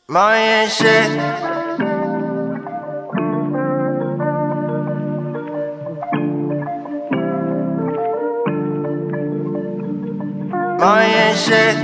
My shit. My shit.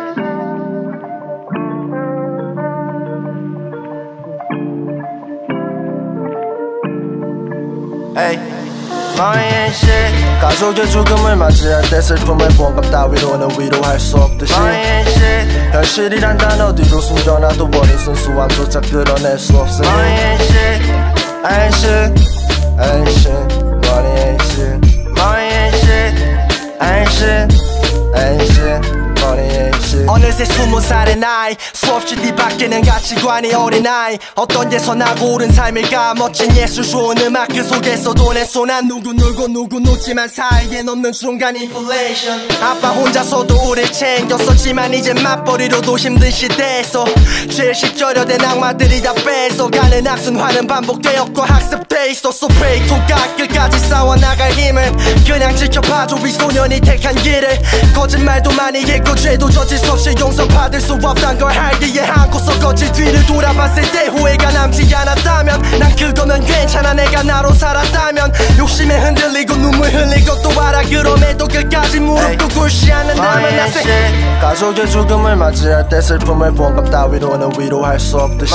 Hey. My shit. 가족의 죽음을 맞이할 때 슬픔을 공감 따위로는 위로할 수 없듯이 My shit. 현실이란 단어 뒤로 숨겨놔도 버린 순수함조차 끌어낼 수 없으니 My shit. Ain't shit. Ain't shit. Money ain't shit. My shit. Ain't shit. Ain't shit. Money ain't shit. 어느새 20살의 나이 수없이 뒤바뀌는 가치관이 어린아이 어떤 데서 나고 오른 삶일까 멋진 예술 좋은 음악 그 속에서도 내 손 안 누구 놓지만 사이에 없는 순간 인플레이션 아빠 혼자서도 우릴 챙겼었지만 이제 맞벌이로도 힘든 시대에서 제일 식절여된 악마들이 다 뺏어가는 악순환은 반복되었고 학습돼 있었어 Pray to God 끝까지 싸워나갈 힘을 그냥 지켜봐줘 이 소년이 택한 길을 거짓말도 많이 했고 죄도 저질 수 없이 용서받을 수 없단 걸 알기에 않고서 거칠 뒤를 돌아봤을 때 후회가 남지 않았다면 난 그거면 괜찮아 내가 나로 살았다면 욕심에 흔들리고 눈물 흘리고 또 알아 그럼에도 끝까지 무릎 꿇고 쉬 않는다면 나 가족의 죽음을 맞이할 때 슬픔을 공감 따위로는 위로할 수 없듯이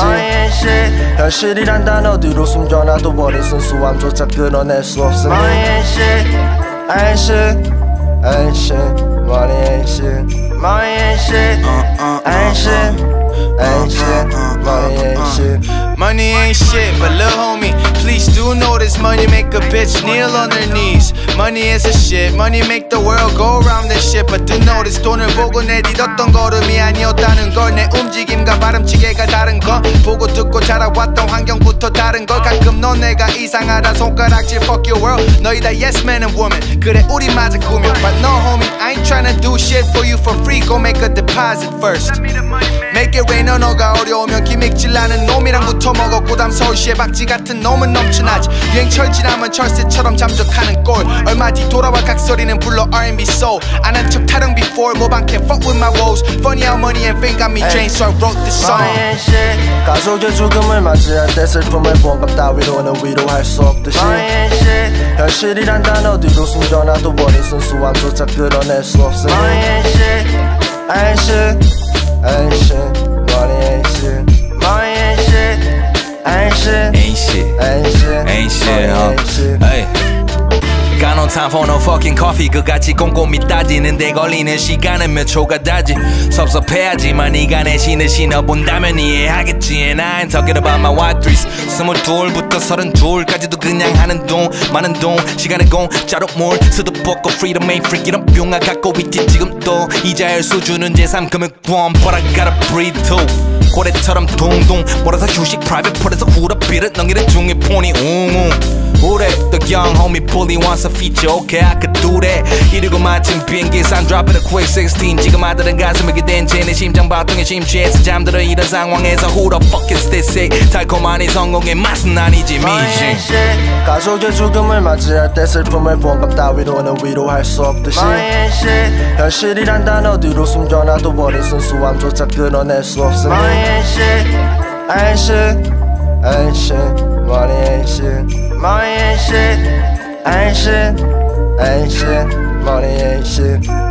현실이란 단어 뒤로 숨겨놔도 버린 순수함조차 끌어낼 수 없으니 Ain't shit. Ain't shit. Money ain't shit. My ain't shit. Ain't shit. Ain't shit. Money ain't shit. Money ain't shit, but lil' homie, please do know this money make a bitch kneel on her knees. Money is a shit, money make the world go round and shit. But do notice 돈을 보고 내딛었던 걸음이 아니었다는 걸 내 움직임과 발음치계가 다른 거 보고 듣고 자라왔던 환경부터 다른 걸 가끔 넌 내가 이상하다 손가락질 fuck your world 너희 다 yes man and woman 그래 우리마저 꾸며 But no homie, I ain't tryna do shit for you for free Go make a deposit first Make it rain 너가 어려우면 기믹질 나는 놈이랑 붙어 먹었고 담 서울시의 박쥐 같은 놈은 넘쳐나지 유행철 지나면 철새처럼 잠적하는 꼴 얼마 뒤 돌아와 각설이는 불러 R&B soul 안 한 척 타령 before 모방 can't fuck with my woes Funny how money and fame got me drained so I wrote this song 가족의 죽음을 맞이할 때 슬픔을 공감 따위로는 위로할 수 없듯이 현실이란 단어 뒤로 숨겨놔도 버린 순수함조차 끌어낼 수 없으니 Ain't shit. Ain't shit. Money ain't shit. My ain't shit. Ain't shit. Ain't shit. Ain't shit. Ain't shit. Ain't shit. Hey. Got no time for no fucking coffee 그같이 꼼꼼히 따지는데 걸리는 시간은 몇 초가 다지 섭섭해하지만 네가 내 신을 신어본다면 이해하겠지 And I ain't talking about my white threes 22부터 32까지도 그냥 하는 돈 많은 돈 시간의 공짜로 뭘 쓰도 벗고 freedom ain't freaking up 용아 갖고 있지 지금도 이자율 수준은 제3금융권 But I gotta breathe too 고래처럼 동동 몰아서 휴식 private 폴에서 후라비를 넘기는 중에 폰이 웅웅 Who that? The young homie bully wants a feature Okay I could do that 이러고 마침 비행기 산 drop it a quick 16 지금 아들은 가슴에 기댄 채내 심장 박동에 심취해서 잠들어 이런 상황에서 Who the fuck is this say 달콤한 이 성공의 맛은 아니지 미신 가족의 죽음을 맞이할 때 슬픔을 공감 따위로는 위로할 수 없듯이 현실이란 단어 뒤로 숨겨놔도 버린 순수함조차 끌어낼 수 없으니 Ain't shit. Ain't shit. Money ain't shit. My ain't shit. Ain't shit. Ain't shit. Money ain't shit.